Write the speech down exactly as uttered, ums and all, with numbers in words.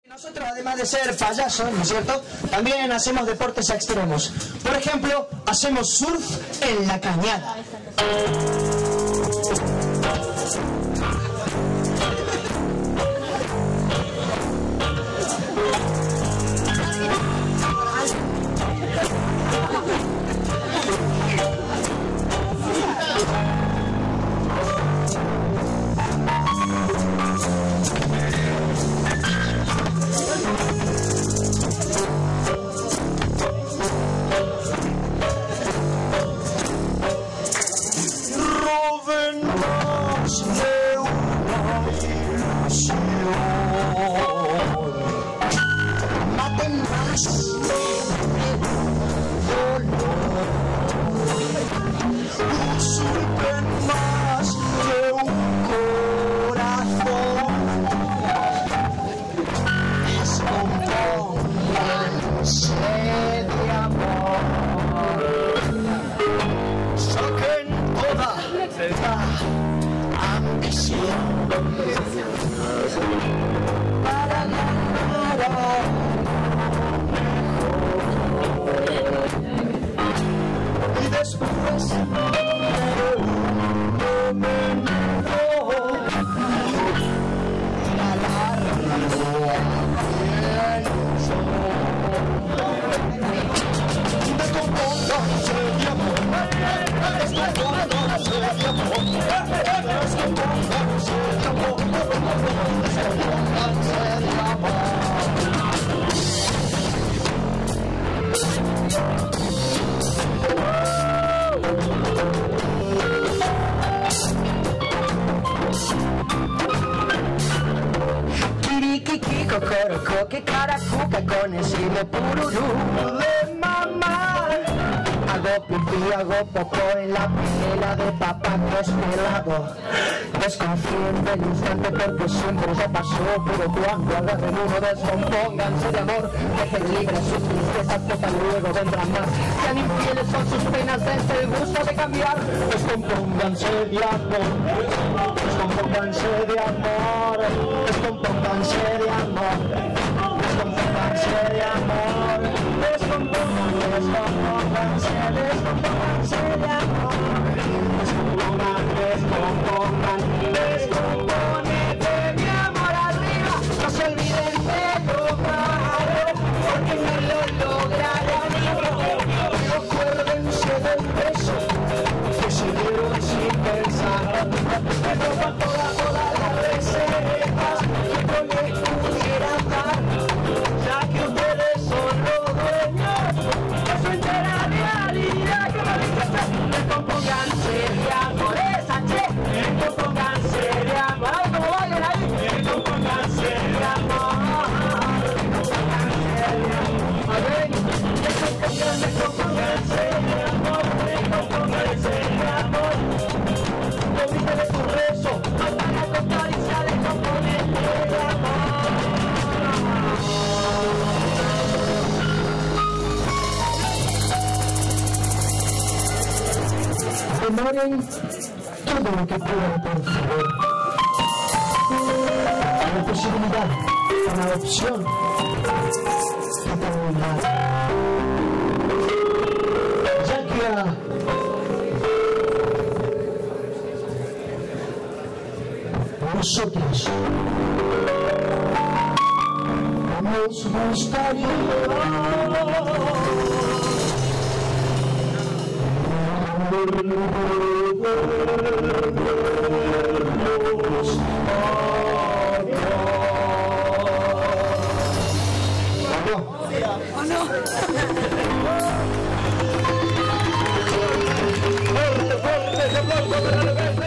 Nosotros, además de ser payasos, ¿no es cierto?, también hacemos deportes extremos. Por ejemplo, hacemos surf en la cañada. Y después Cocoroco, que caracuca con encima pururú de mamá. Hago pipí, hago popó en la pinela de papá que es pelado. Desconfío en el instante porque siempre se pasó, pero cuando agarren uno descompónganse de amor. Dejen libre sus tristezas, porque luego vendrán más. Sean infieles con sus penas desde el gusto de cambiar. descompónganse de amor, descompónganse de amor, descompónganse de amor, descompónganse de amor, descompónganse, descompónganse, descompónganse de amor, descompongan, descompongan, descomponete mi amor arriba, no se olviden de lograrlo, porque no lo lograrán, acuérdense del beso que se dieron sin pensar, que toman toda, toda la receta que yo les pudiera dar, ya que ustedes son los dueños de su entera realidad. Que me dice, descompónganse de amor, esa che, descompónganse de amor, ay, como vayan ahí, descompónganse de amor, descompónganse de amor, a ver, descompónganse, descompónganse de amor, descompónganse de amor. Olvídate tu rezo, mandan a contar y sale componente de amor. Demoren todo lo que puedan, por favor. La posibilidad, una opción, totalidad. Ya que a nosotros nos gustaría ¡Oh, no! ¡Fuerte, fuerte, se aplauso para la mesa!